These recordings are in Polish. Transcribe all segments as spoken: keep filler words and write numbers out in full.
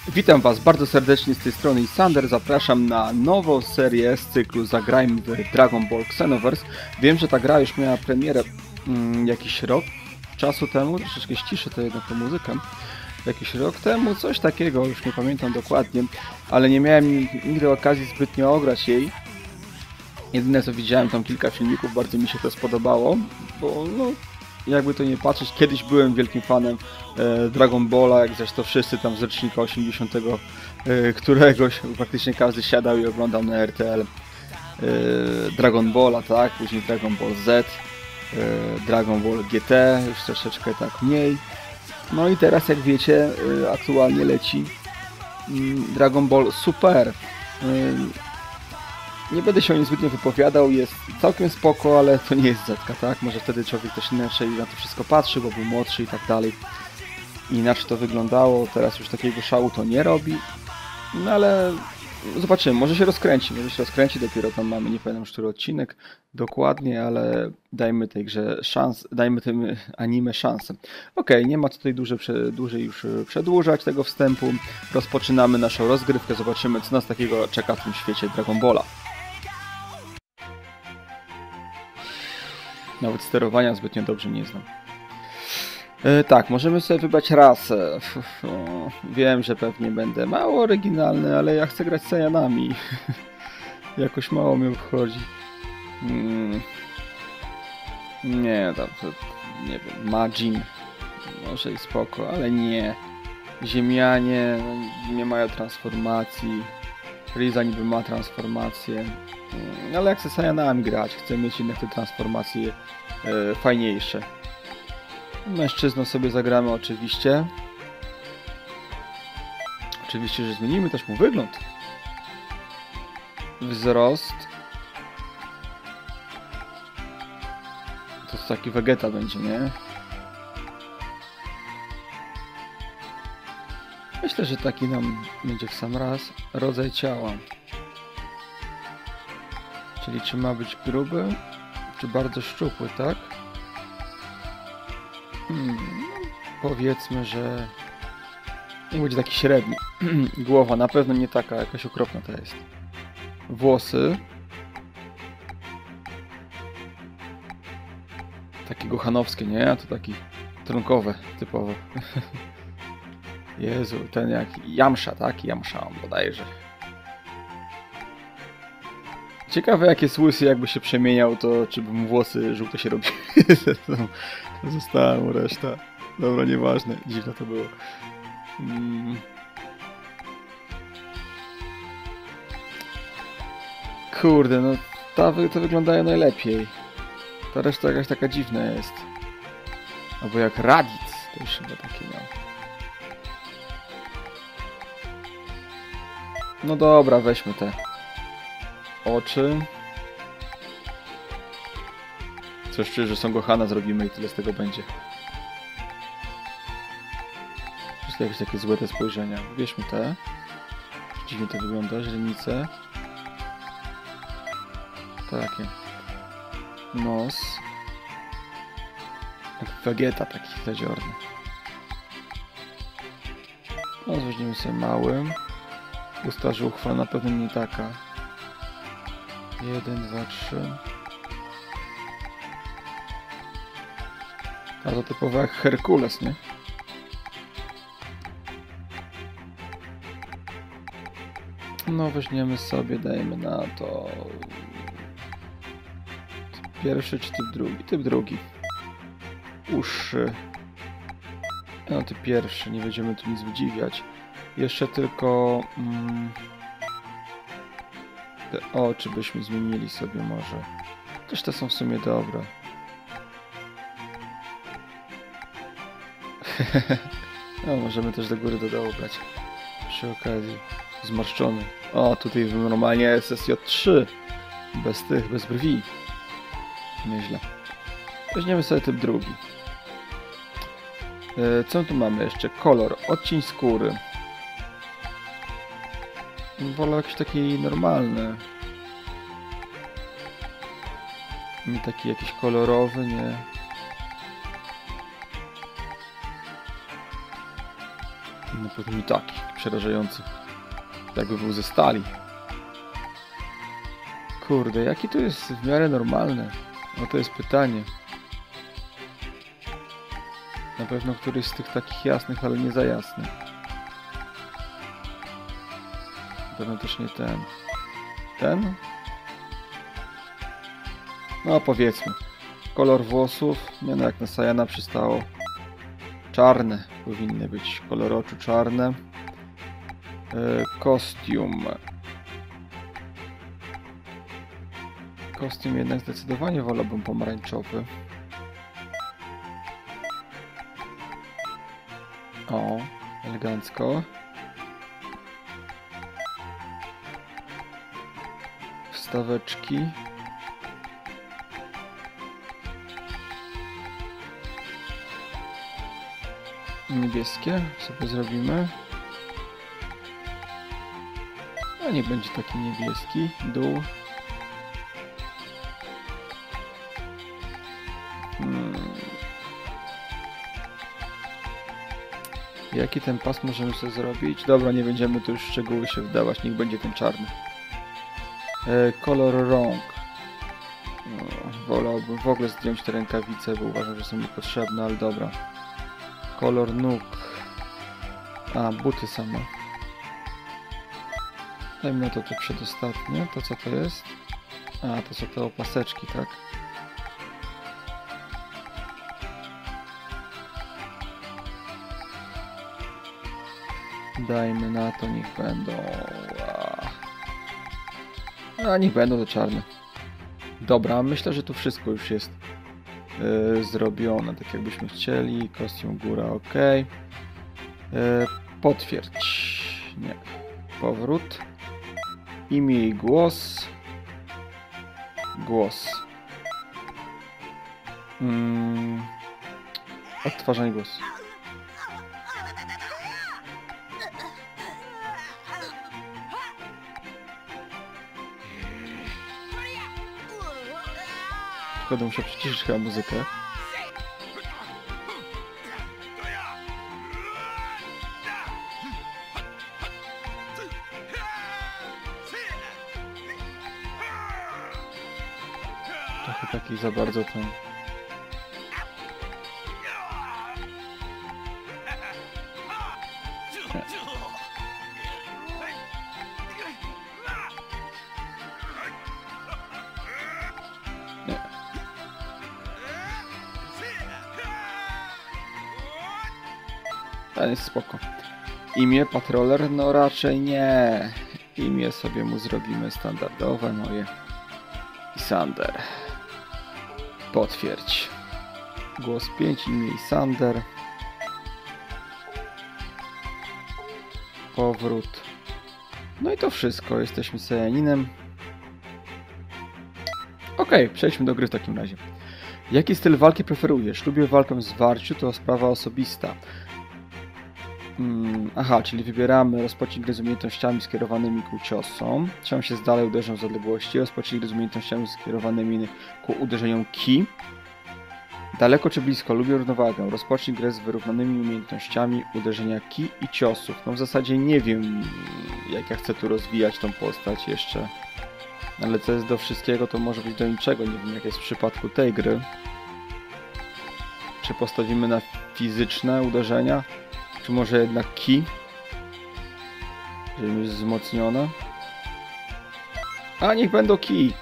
Witam Was bardzo serdecznie z tej strony Sander. Zapraszam na nową serię z cyklu Zagrajmy w Dragon Ball Xenoverse. Wiem, że ta gra już miała premierę mm, jakiś rok czasu temu, troszeczkę ściszę to jednak tę muzykę. Jakiś rok temu, coś takiego, już nie pamiętam dokładnie, ale nie miałem nigdy okazji zbytnio ograć jej. Jedyne co widziałem, tam kilka filmików, bardzo mi się to spodobało, bo no, jakby to nie patrzeć, kiedyś byłem wielkim fanem e, Dragon Balla, jak zresztą wszyscy tam z rocznika osiemdziesiątego e, któregoś, praktycznie każdy siadał i oglądał na R T L e, Dragon Balla, tak, później Dragon Ball Z, e, Dragon Ball G T, już troszeczkę tak mniej. No i teraz, jak wiecie, e, aktualnie leci m, Dragon Ball Super. E, Nie będę się o nim zbytnio wypowiadał, jest całkiem spoko, ale to nie jest zetka, tak? Może wtedy człowiek też inaczej na to wszystko patrzy, bo był młodszy i tak dalej. I inaczej to wyglądało, teraz już takiego szału to nie robi. No ale zobaczymy, może się rozkręci, może się rozkręci, dopiero tam mamy, nie pamiętam już który odcinek dokładnie, ale dajmy tej grze szans, dajmy tym anime szansę. Okej, nie ma tutaj dłużej, dłużej już przedłużać tego wstępu. Rozpoczynamy naszą rozgrywkę, zobaczymy co nas takiego czeka w tym świecie Dragon Balla. Nawet sterowania zbytnio dobrze nie znam. E, tak, możemy sobie wybrać rasę. O, wiem, że pewnie będę mało oryginalny, ale ja chcę grać Saiyanami. Jakoś mało mnie wchodzi. Hmm. Nie, to, to nie wiem, Majin. Może i spoko, ale nie. Ziemianie nie mają transformacji. Frieza niby ma transformację. Ale jak chcę Saiyanami grać, chcę mieć jednak te transformacje e, fajniejsze. Mężczyzną sobie zagramy oczywiście. Oczywiście, że zmienimy też mu wygląd. Wzrost. To taki Vegeta będzie, nie? Myślę, że taki nam będzie w sam raz. Rodzaj ciała. Czyli czy ma być gruby, czy bardzo szczupły, tak? Hmm, powiedzmy, że niech będzie taki średni. Głowa na pewno nie taka, jakaś okropna to jest. Włosy. Takie gochanowskie, nie? A to taki trunkowe typowo. Jezu, ten jak Yamcha, tak? Yamcha on bodajże. Ciekawe jak jest łysy, jakby się przemieniał, to czy by mu włosy żółte się robiły. Została mu reszta. Dobra, nieważne. Dziwne to było. Hmm. Kurde, no ta, to wyglądają najlepiej. Ta reszta jakaś taka dziwna jest. Albo jak Raditz, to już chyba takie miał. No dobra, weźmy te oczy. Coś czuję, że Son Gohana zrobimy i tyle z tego będzie. Wszystkie jakieś takie złe te spojrzenia. Wybierzmy te. Dziwnie to wygląda, źrenice. Takie. Nos. Jak Vegeta taki zadziorny. No, weźmiemy sobie małym. Usta żuchwa na pewno nie taka. Jeden, dwa, trzy. A to typowo jak Herkules, nie? No weźmiemy sobie, dajemy na to... Typ pierwszy czy typ drugi? Typ drugi. Uszy. No typ pierwszy, nie będziemy tu nic wydziwiać. Jeszcze tylko... Mm, te oczy byśmy zmienili sobie może. Też te są w sumie dobre. No, możemy też do góry do dołu brać. Przy okazji. Zmarszczony. O, tutaj normalnie S S J trzy. Bez tych, bez brwi. Nieźle. Weźmiemy sobie typ drugi. E, co tu mamy jeszcze? Kolor. Odcień skóry. Wolę jakiś taki normalny. Nie taki jakiś kolorowy, nie. No pewnie mi taki przerażający. Jakby był ze stali. Kurde, jaki to jest w miarę normalne? No to jest pytanie. Na pewno któryś z tych takich jasnych, ale nie za jasny. Na pewno też nie ten. Ten? No powiedzmy. Kolor włosów, nie no jak na Sajana przystało. Czarne powinny być. Kolor oczu czarne. Yy, kostium. Kostium jednak zdecydowanie wolałbym pomarańczowy. O, elegancko. Wstaweczki. Niebieskie sobie zrobimy. A nie będzie taki niebieski. Dół. Hmm. Jaki ten pas możemy sobie zrobić? Dobra, nie będziemy tu już w szczegóły się wdawać. Niech będzie ten czarny. E, kolor rąk. No, wolałbym w ogóle zdjąć te rękawice, bo uważam, że są niepotrzebne, ale dobra. Kolor nóg. A, buty same. Dajmy na to to przedostatnie. To co to jest? A, to są te opaseczki, tak? Dajmy na to, niech będą... A, niech będą te czarne. Dobra, myślę, że tu wszystko już jest yy, zrobione, tak jakbyśmy chcieli. Kostium góra, ok. Yy, potwierdź. Nie. Powrót. Imię i głos. Głos. Mm. Odtwarzanie głosu. Będę musiał przyciszyć chyba muzykę. Trochę taki za bardzo ten... Nie. Nie. Ten jest spoko. Imię patroller? No raczej nie. Imię sobie mu zrobimy standardowe moje. Sander. Potwierdź. Głos pięć, imię Sander. Powrót. No i to wszystko. Jesteśmy Sajaninem. Ok, przejdźmy do gry w takim razie. Jaki styl walki preferujesz? Lubię walkę w zwarciu, to sprawa osobista. Hmm, aha, czyli wybieramy rozpocznij gry z umiejętnościami skierowanymi ku ciosom. Trzymam się z dalej, uderzą z odległości. Rozpocznij gry z umiejętnościami skierowanymi ku uderzeniom ki. Daleko czy blisko? Lubię równowagę. Rozpocznij grę z wyrównanymi umiejętnościami uderzenia ki i ciosów. No w zasadzie nie wiem, jak ja chcę tu rozwijać tą postać jeszcze. Ale co jest do wszystkiego, to może być do niczego. Nie wiem, jak jest w przypadku tej gry. Czy postawimy na fizyczne uderzenia? Czy może jednak ki? Żeby mieć wzmocnione. A niech będą ki!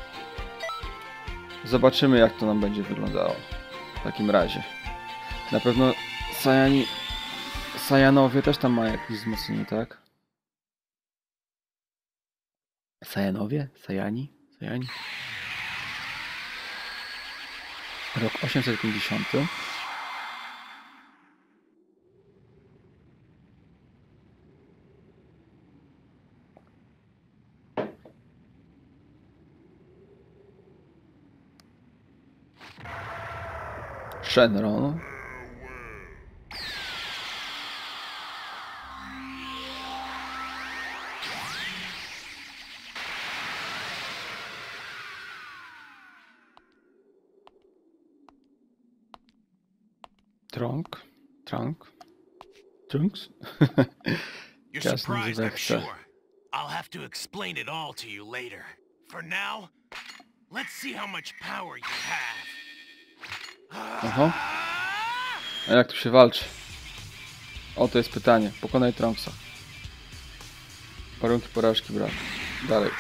Zobaczymy, jak to nam będzie wyglądało. W takim razie. Na pewno Sajani... Sajanowie też tam mają jakieś wzmocnienie, tak? Sajanowie? Sajani? Sajani? Rok osiemset pięćdziesiąty. Shenron. Trunk. Trunk. Trunks? You're Jasny surprised, I'm zwechce. sure. I'll have to explain it all to you later. For now, let's see how much power you have. Oho. A jak tu się walczy? O, to jest pytanie. Pokonaj Trunksa. Warunki porażki, brak. Dalej.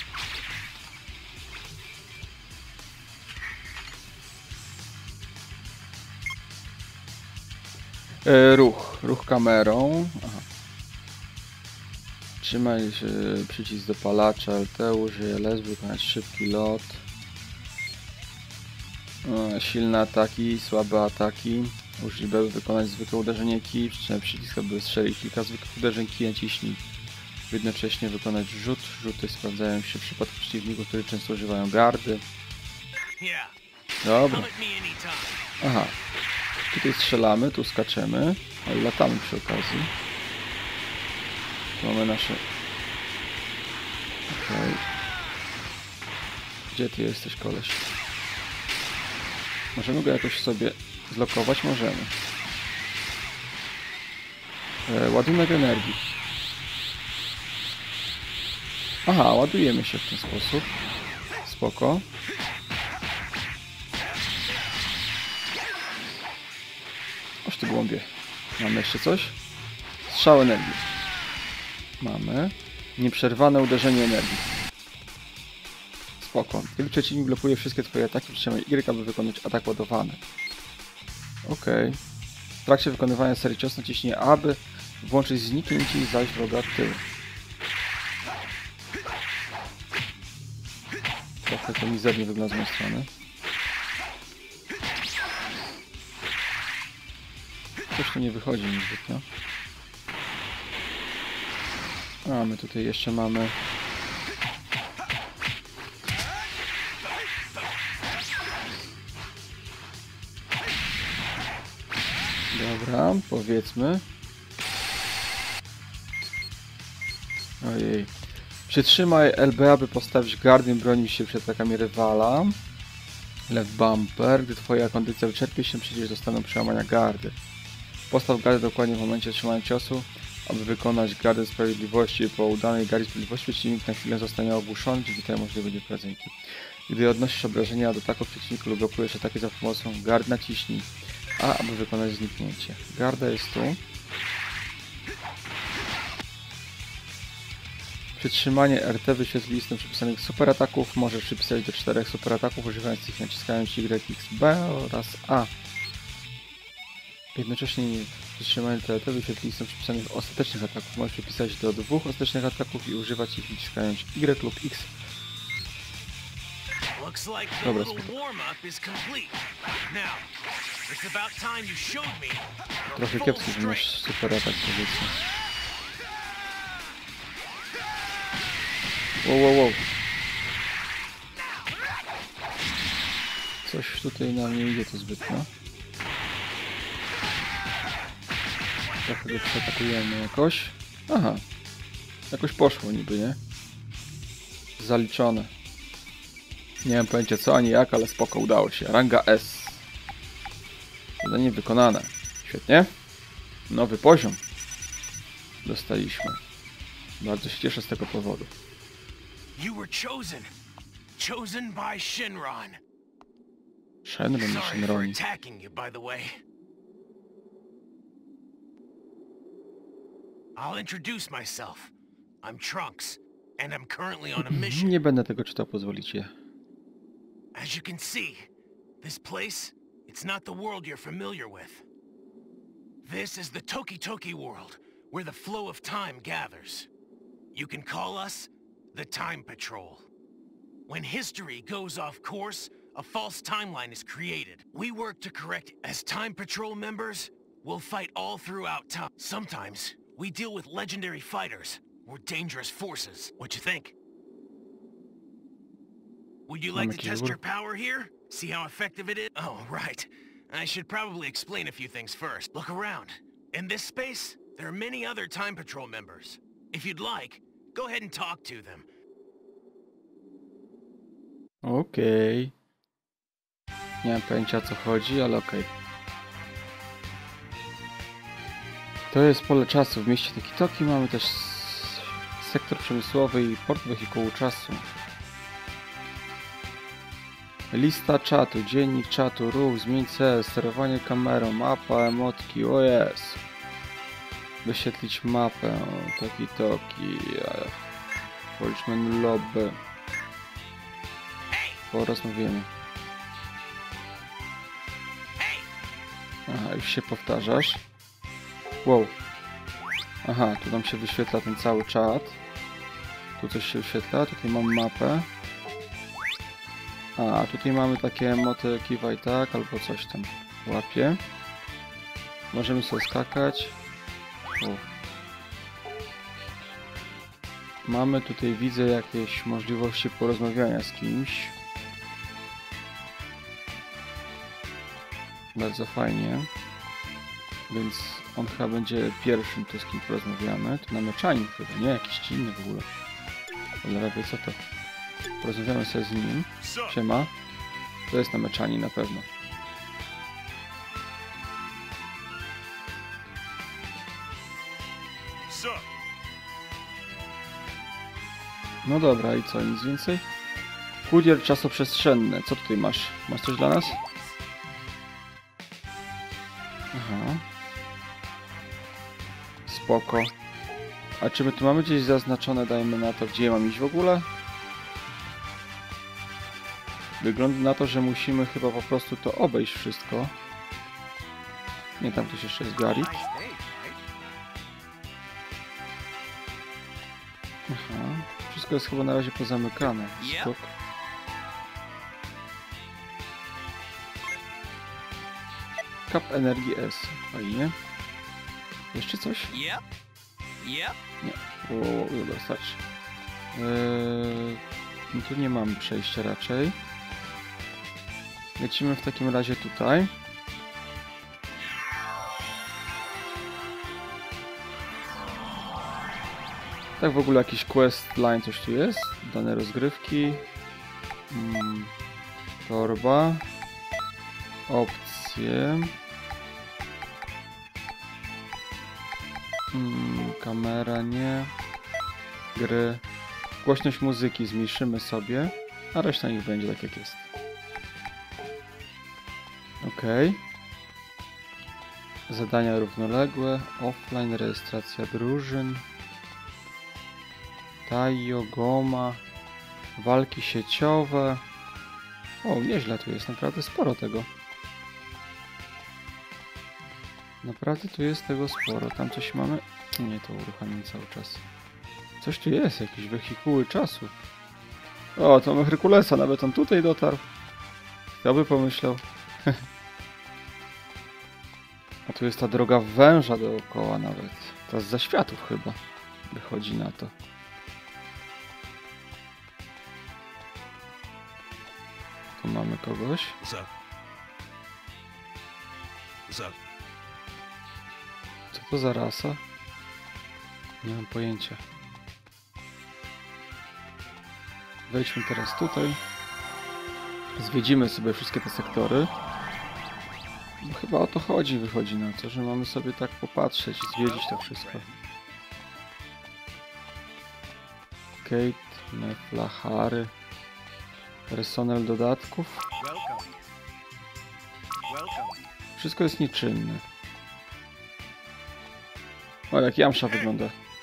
E, ruch. Ruch kamerą. Aha. Trzymaj e, przycisk dopalacza L T, użyj L S, by wykonać szybki lot. E, silne ataki, słabe ataki. Użyj B, by wykonać zwykłe uderzenie kij. Przytrzymaj przycisk, aby strzelić kilka zwykłych uderzeń kij, naciśnij. Jednocześnie wykonać rzut. Rzuty sprawdzają się w przypadku przeciwników, którzy często używają gardy. Dobra. Aha. Tutaj strzelamy, tu skaczemy, ale latamy przy okazji. Tu mamy nasze... Okej. Okay. Gdzie ty jesteś, koleś? Możemy go jakoś sobie zlokować? Możemy. E, ładunek energii. Aha, ładujemy się w ten sposób. Spoko. Oż ty głąbie. Mamy jeszcze coś? Strzał energii. Mamy. Nieprzerwane uderzenie energii. Spoko. Kiedy przeciwnik blokuje wszystkie twoje ataki, przytrzymaj Y, aby wykonać atak ładowany. Okej. W trakcie wykonywania serii ciosów naciśnij A, aby włączyć zniknięcie i zajść wroga w tył. Trochę to mizernie wygląda z mojej strony. Coś tu nie wychodzi mi zbytnio. A my tutaj jeszcze mamy... Dobra, powiedzmy. Ojej. Przytrzymaj L B, aby postawić gardę i bronić się przed atakami rywala. Left bumper. Gdy twoja kondycja wyczerpie się, przecież dostaną przełamania gardy. Postaw gardę dokładnie w momencie otrzymania ciosu, aby wykonać gardę sprawiedliwości. Po udanej gardzie sprawiedliwości przeciwnik na chwilę zostanie ogłuszony, dzięki temu możliwe będzie prędzej. Gdy odnosisz obrażenia od ataku przeciwniku lub blokujesz ataki za pomocą gard, naciśnij A, aby wykonać zniknięcie. Garda jest tu. Przytrzymanie R T wyświetli listę przypisanych superataków. Możesz przypisać do czterech superataków, używając ich naciskając Y, X, B oraz A. Jednocześnie przytrzymanie R T wyświetli listę przypisanych ostatecznych ataków. Możesz przypisać do dwóch ostatecznych ataków i używać ich naciskając Y lub X. Dobra, trochę kiepski, że masz super atak, powiedzmy. Wow, wow, wow. Coś tutaj nam nie idzie to zbytnio. Trochę go przeatakujemy jakoś. Aha. Jakoś poszło niby, nie? Zaliczone. Nie mam pojęcia co ani jak, ale spoko, udało się. Ranga S. Zadanie wykonane. Świetnie. Nowy poziom dostaliśmy. Bardzo się cieszę z tego powodu. You were chosen. Chosen by Shenron. Shenron i Sorry for Shenroni. attacking you, by the way. I'll introduce myself. I'm Trunks, and I'm currently on a mission. Nie będę tego czytał, pozwolicie. As you can see, this place, it's not the world you're familiar with. This is the Toki Toki world, where the flow of time gathers. You can call us the Time Patrol. When history goes off course, a false timeline is created. We work to correct. As Time Patrol members, we'll fight all throughout time. Sometimes, we deal with legendary fighters, or dangerous forces. What you think? Would you like to test your power here? See how effective it is? Oh, right. I should probably explain a few things first. Look around. In this space, there are many other Time Patrol members. If you'd like, go ahead and talk to them. Okej. Okay. Nie mam pojęcia o co chodzi, ale okej. Okay. To jest pole czasu. W mieście Toki-Toki mamy też sektor przemysłowy i port wehikułu czasu. Lista czatu, dziennik czatu, ruch, zmień cel, sterowanie kamerą, mapa, emotki, o jest. Wyświetlić mapę, Toki-Toki, policz menu lobby. Porozmawiamy. Aha, już się powtarzasz. Wow. Aha, tu nam się wyświetla ten cały czat. Tu coś się wyświetla, tutaj mam mapę. A, tutaj mamy takie emoty, kiwaj tak, albo coś tam łapie. Możemy sobie skakać. O. Mamy tutaj, widzę, jakieś możliwości porozmawiania z kimś. Bardzo fajnie. Więc on chyba będzie pierwszym, to z kim porozmawiamy. To nameczanin chyba, nie? Jakiś inny w ogóle. Cholera wie co to. Porozmawiamy sobie z nim. Siema. To jest nameczanin na pewno. No dobra, i co? Nic więcej? Kurier czasoprzestrzenny. Co tutaj masz? Masz coś dla nas? Aha. Spoko. A czy my tu mamy gdzieś zaznaczone, dajmy na to, gdzie ja mam iść w ogóle? Wygląda na to, że musimy chyba po prostu to obejść wszystko. Nie, tam ktoś jeszcze jest Garik. Aha. Wszystko jest chyba na razie pozamykane. Skok. Kap energii S. Fajnie. Jeszcze coś? Nie. O, dobra, starczy. Eee, no tu nie mamy przejścia raczej. Lecimy w takim razie tutaj. Tak w ogóle jakiś quest line coś tu jest. Dane rozgrywki. Hmm. Torba. Opcje. Hmm. Kamera nie. Gry. Głośność muzyki zmniejszymy sobie. A reszta niech będzie tak jak jest. Ok. Zadania równoległe. Offline. Rejestracja drużyn. Taio, Goma, walki sieciowe. O, nieźle tu jest, naprawdę sporo tego. Naprawdę tu jest tego sporo. Tam coś mamy? Nie, to uruchamiam cały czas. Coś tu jest, jakieś wehikuły czasu. O, to mamy Herkulesa, nawet on tutaj dotarł. Kto by pomyślał? A tu jest ta droga węża dookoła nawet. To z zaświatów chyba wychodzi na to. Tu mamy kogoś. Co to za rasa? Nie mam pojęcia. Wejdźmy teraz tutaj. Zwiedzimy sobie wszystkie te sektory. Bo chyba o to chodzi, wychodzi na to, że mamy sobie tak popatrzeć i zwiedzić to wszystko. Kate, Mefla, Harry. Personel dodatków. Wszystko jest nieczynne. O, jak jamsza wygląda.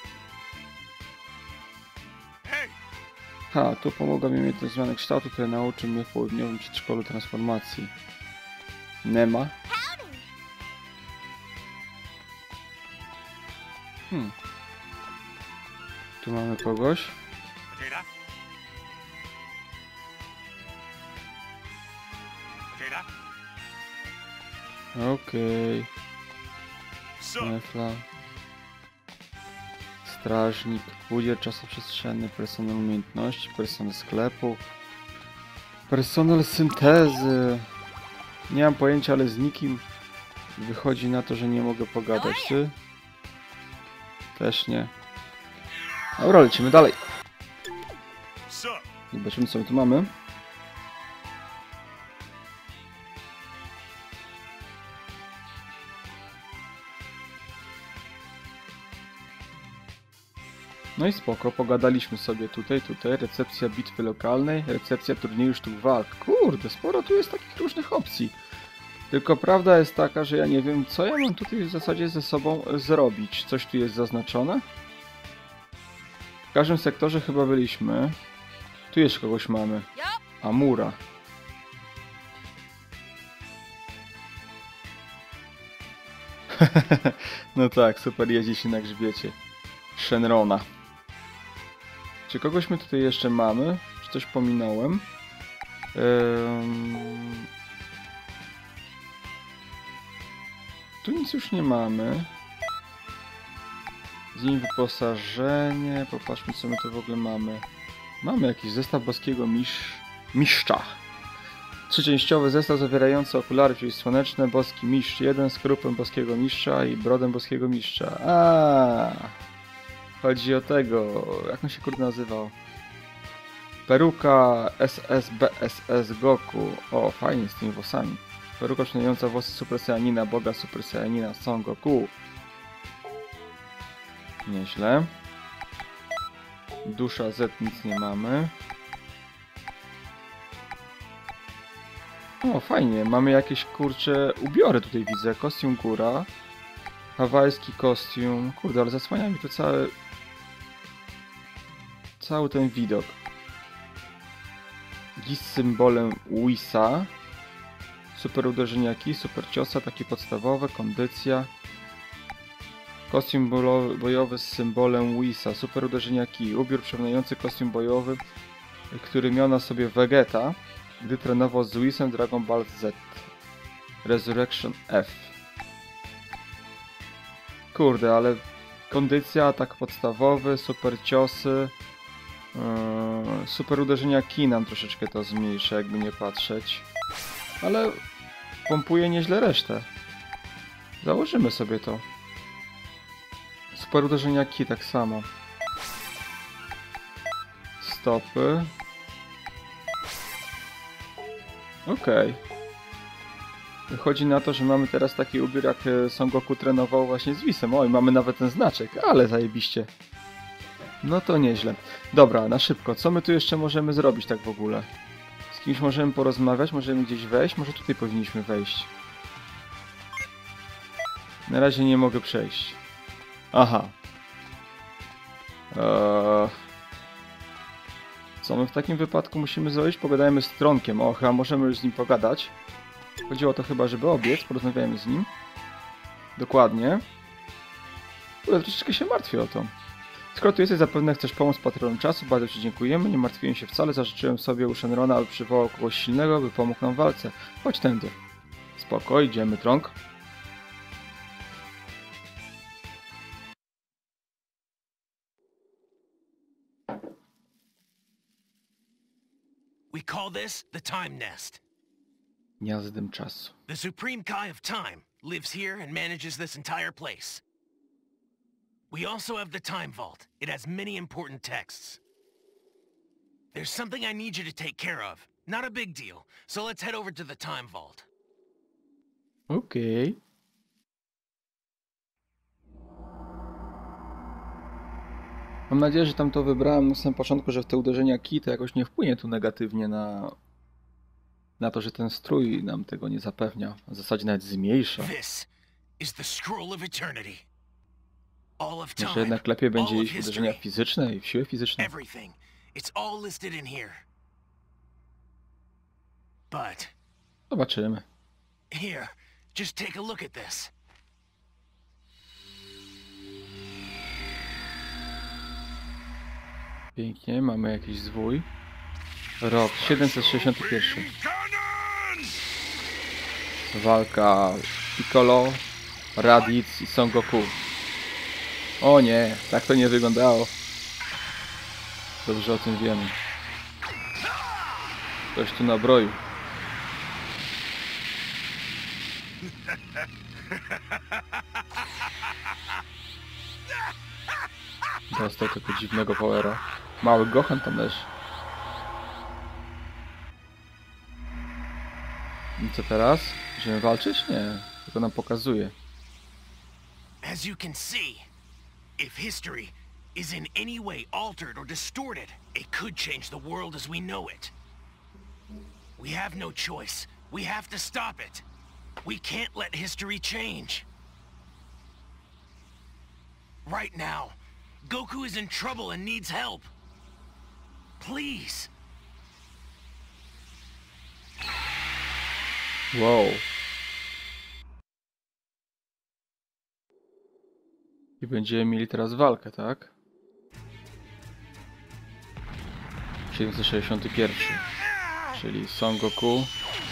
Ha, tu pomogła mi mieć tę zmianę kształtu, które nauczy mnie w południowym przedszkolu transformacji. Nema. Hmm. Tu mamy kogoś. Okej. Okay. Mefla. Strażnik. Kurier czasoprzestrzenny. Personel umiejętności. Personel sklepu. Personel syntezy. Nie mam pojęcia, ale z nikim wychodzi na to, że nie mogę pogadać. Ty? Też nie. Dobra, lecimy dalej. Zobaczymy, co my tu mamy. No i spoko, pogadaliśmy sobie tutaj, tutaj, recepcja bitwy lokalnej, recepcja turnieju sztuk walk. Kurde, sporo tu jest takich różnych opcji. Tylko prawda jest taka, że ja nie wiem, co ja mam tutaj w zasadzie ze sobą zrobić. Coś tu jest zaznaczone? W każdym sektorze chyba byliśmy. Tu jeszcze kogoś mamy. Amura. No tak, super jeździ się na grzbiecie. Shenrona. Czy kogoś my tutaj jeszcze mamy? Czy coś pominąłem? Ehm... Tu nic już nie mamy. Z nim wyposażenie. Popatrzmy, co my tu w ogóle mamy. Mamy jakiś zestaw boskiego misz... mistrza. Trzyczęściowy zestaw zawierający okulary przeciwsłoneczne, boski mistrz jeden z krupem boskiego mistrza i brodem boskiego mistrza. A, chodzi o tego, jak on się kurde nazywał? Peruka S S B S S Goku. O, fajnie z tymi włosami. Peruka przypominająca włosy Super Saiyanina, boga Super Saiyanina Son Goku. Nieźle. Dusza Z nic nie mamy. O, fajnie, mamy jakieś kurcze ubiory tutaj widzę. Kostium góra. Hawajski kostium. Kurde, ale zasłania mi to cały... Cały ten widok. Gi z symbolem Whisa. Super uderzeniaki, super ciosa, takie podstawowe, kondycja. Kostium bojowy z symbolem Whisa. Super uderzeniaki. Ubiór przypominający kostium bojowy, który miał na sobie Vegeta, gdy trenował z Whisem Dragon Ball Z. Resurrection F. Kurde, ale kondycja, atak podstawowy, super ciosy, yy, super uderzenia ki nam troszeczkę to zmniejsza, jakby nie patrzeć. Ale pompuje nieźle resztę. Założymy sobie to. Super uderzenia ki tak samo. Stopy. Okej. Okay. Wychodzi na to, że mamy teraz taki ubiór, jak Son Goku trenował właśnie z Whisem. Oj, mamy nawet ten znaczek, ale zajebiście. No to nieźle. Dobra, na szybko. Co my tu jeszcze możemy zrobić tak w ogóle? Z kimś możemy porozmawiać, możemy gdzieś wejść, może tutaj powinniśmy wejść. Na razie nie mogę przejść. Aha. Eee... Co my w takim wypadku musimy zrobić? Pogadajmy z Tronkiem. O, chyba możemy już z nim pogadać. Chodziło o to chyba, żeby obiec. Porozmawiamy z nim. Dokładnie. Ale troszeczkę się martwię o to. Skoro tu jesteś, zapewne chcesz pomóc patronom czasu. Bardzo Ci dziękujemy. Nie martwiłem się wcale. Zażyczyłem sobie u Shenrona, aby przywołał kogoś silnego, by pomógł nam w walce. Chodź tędy. Spoko, idziemy, Tronk. We call this the Time Nest. Gniazdem czasu. The Supreme Kai of Time lives here and manages this entire place. We also have the Time Vault. It has many important texts. There's something I need you to take care of. Not a big deal, so let's head over to the Time Vault. Okej. Okay. Mam nadzieję, że tam to wybrałem na samym początku, że w te uderzenia ki to jakoś nie wpłynie tu negatywnie na, na to, że ten strój nam tego nie zapewnia. W zasadzie nawet zmniejsza. Może jednak lepiej będzie iść w uderzenia fizyczne i w siłę fizyczną. Zobaczymy. Here, just take a look at this. Pięknie, mamy jakiś zwój. Rok siedemset sześćdziesiąty pierwszy. Walka Piccolo, Raditz i Son Goku. O nie, tak to nie wyglądało. Dobrze o tym wiemy. Ktoś tu nabroił. Dostał tego dziwnego powera. Mały Gohan tam leży. I co teraz? Będziemy walczyć? Nie. Tylko nam pokazuje. As you can see, if history is in any way altered or distorted, it could change the world as we know it. We have no choice. We have to stop it. We can't let history change. Right now, Goku is in trouble and needs help. Please. Wow. I będziemy mieli teraz walkę, tak? siedemset sześćdziesiąty pierwszy. Czyli Son Goku.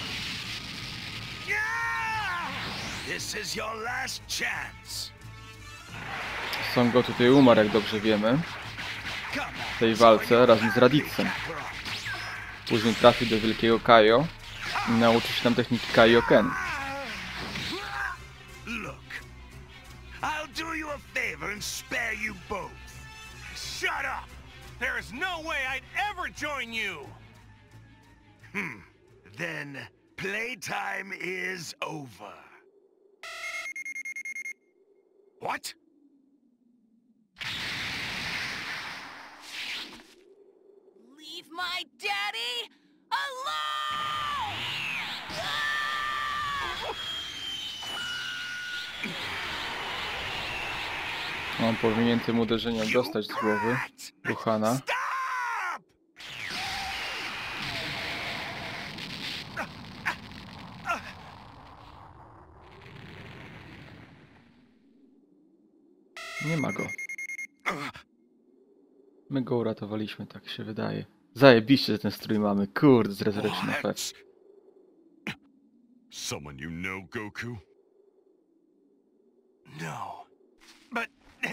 This is your last chance. Son Goku tutaj umarł, jak dobrze wiemy. W tej walce razem z Raditz-em. Później trafił do wielkiego Kaio i nauczył się tam techniki Kaioken. Look, I'll do you a favor and spare you both. Shut up! There is no way I'd ever join you! Hmm, then playtime is over. What? Leave my daddy alone! On powinien tym uderzeniem dostać z głowy Gohana. Nie ma go. My go uratowaliśmy, tak się wydaje. Zajebiście, że ten strój mamy. Kurde, z Resurrection F F. Someone you know, Goku? No. But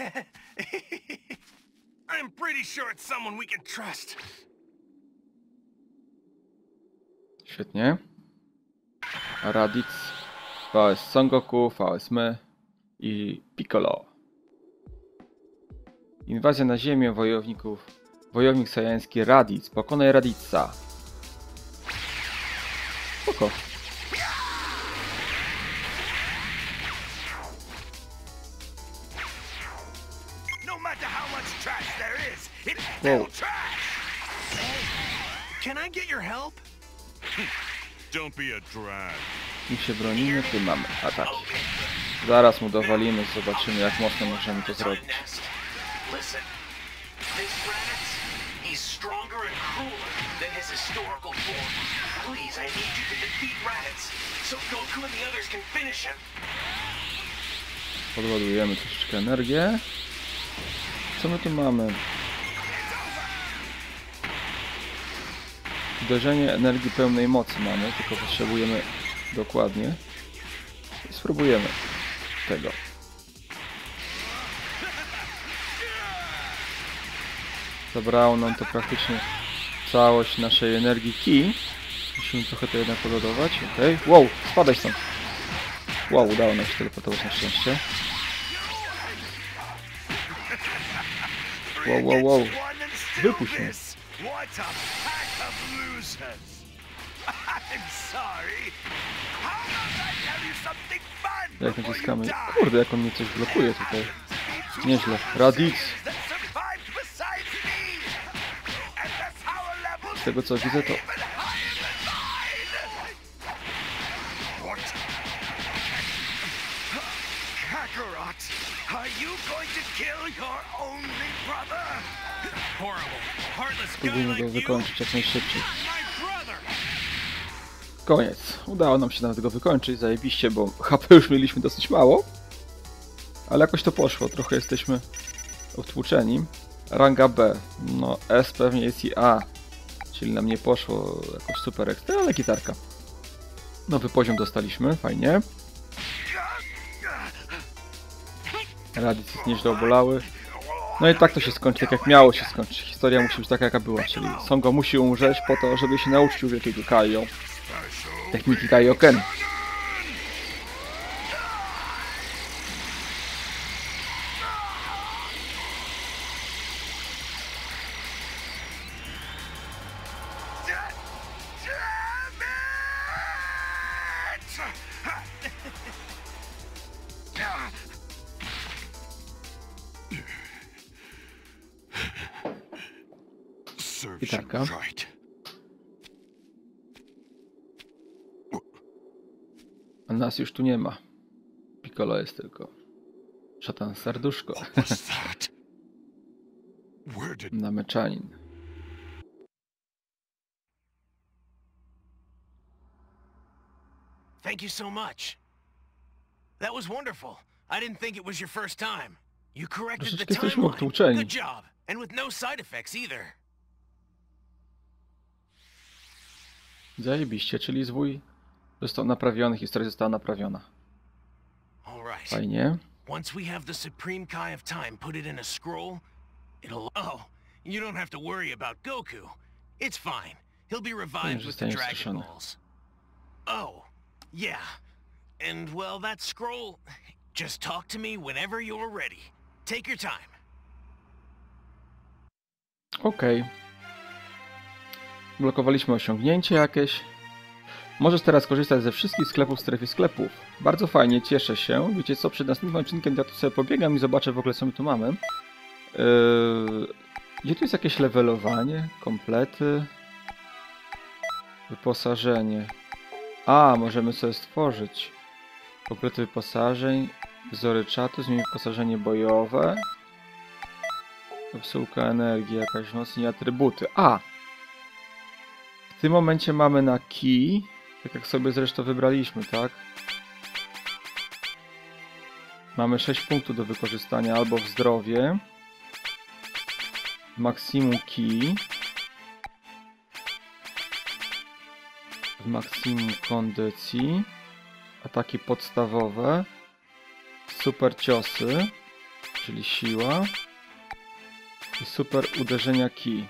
I'm pretty sure it's someone we can trust. Świetnie. Raditz, V S Son Goku, V S my i Piccolo. Inwazja na ziemię wojowników. Wojownik sajański Raditz. Pokonaj Raditza. Spoko. Wow. Can I get your help? Don't be a drag. My się bronimy, tu mamy ataki. Zaraz mu dowalimy, zobaczymy, jak mocno możemy to zrobić. Listen, this Raditz, he's stronger and crueler than his historical form. Please, I need you to defeat Raditz, so Goku and the others can finish him. Podładujemy troszeczkę energię. Co my tu mamy? Uderzenie energii pełnej mocy mamy, tylko potrzebujemy dokładnie. I spróbujemy tego. Zabrało nam to praktycznie całość naszej energii ki. Musimy trochę to jednak pogodować. Okej. Okay. Wow, spadaj stąd. Wow, udało nam się teleportować na szczęście. Wow, wow, wow. Wypuść mnie. Jak naciskamy... Kurde, jak on mnie coś blokuje tutaj. Nieźle. Raditz. Z tego co widzę, to... Spróbujmy go wykończyć jak najszybciej. Koniec. Udało nam się nawet go wykończyć, zajebiście, bo H P już mieliśmy dosyć mało. Ale jakoś to poszło, trochę jesteśmy odtłuczeni. Ranga B. No S pewnie jest i A. Czyli nam nie poszło jakoś super ekstra, ale gitarka. Nowy poziom dostaliśmy, fajnie. Raditz jest nieźle obolały. No i tak to się skończy, tak jak miało się skończyć. Historia musi być taka, jaka była, czyli Son Goku musi umrzeć po to, żeby się nauczył wielkiego Kaio. Techniki Kaioken. Serves I you taka. right. A nas już tu nie ma. Piccolo jest tylko. Szatan serduszko. What was that? Where did... Nameczanin. Thank you so much. That was wonderful. I didn't think it was your first time. You corrected the Troszeczkę jesteśmy timeline. obtłuczeni. Good job. And with no side effects either. Zajebiście, czyli zwój został naprawiony, historia została naprawiona. All right. Fajnie. Once we have the Supreme Kai of Time put it in a scroll, it'll... Oh, you don't have to worry about Goku. It's fine. He'll be revived with the zostanie Dragon wskrzeszony. Balls. Oh, yeah. And, well, that scroll... Just talk to me whenever you're ready. Take your time. Okej. Okay. Blokowaliśmy osiągnięcie jakieś. Możesz teraz korzystać ze wszystkich sklepów w strefie sklepów. Bardzo fajnie, cieszę się. Wiecie co, przed następnym odcinkiem ja tu sobie pobiegam i zobaczę w ogóle co my tu mamy. Yy... Gdzie tu jest jakieś levelowanie? Komplety? Wyposażenie. A, możemy sobie stworzyć. Komplety wyposażeń. Wzory czatu, zmienić wyposażenie bojowe. Kapsułka energii, jakaś wzmocnienie atrybuty. A! W tym momencie mamy na key, tak jak sobie zresztą wybraliśmy, tak? Mamy sześć punktów do wykorzystania albo w zdrowie, w maksimum key, w maksimum kondycji, ataki podstawowe, super ciosy, czyli siła i super uderzenia key.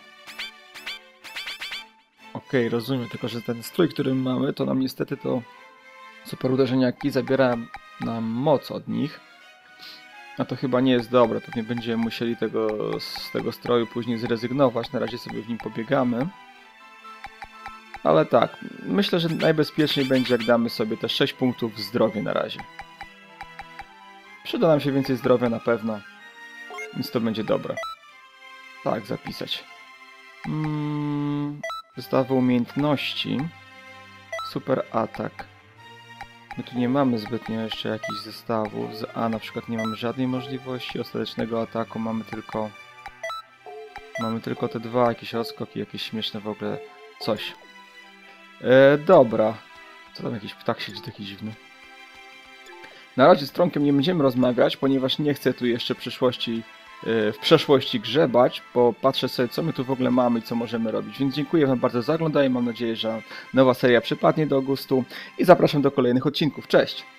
Okej, okay, rozumiem, tylko że ten strój, który mamy, to nam niestety to super uderzenia key zabiera nam moc od nich. A to chyba nie jest dobre, pewnie będziemy musieli tego, z tego stroju później zrezygnować, na razie sobie w nim pobiegamy. Ale tak, myślę, że najbezpieczniej będzie jak damy sobie te sześć punktów w zdrowie na razie. Przyda nam się więcej zdrowia na pewno, więc to będzie dobre. Tak, zapisać. Hmm, zestawy umiejętności. Super atak. My tu nie mamy zbytnio jeszcze jakichś zestawów. Z A na przykład nie mamy żadnej możliwości ostatecznego ataku. Mamy tylko... Mamy tylko te dwa, jakieś odskoki, jakieś śmieszne w ogóle coś. E, dobra. Co tam jakiś ptak siedzi taki dziwny? Na razie z Tronkiem nie będziemy rozmawiać, ponieważ nie chcę tu jeszcze w przyszłości, w przeszłości grzebać, bo patrzę sobie, co my tu w ogóle mamy i co możemy robić. Więc dziękuję Wam bardzo za oglądanie, mam nadzieję, że nowa seria przypadnie do gustu i zapraszam do kolejnych odcinków. Cześć!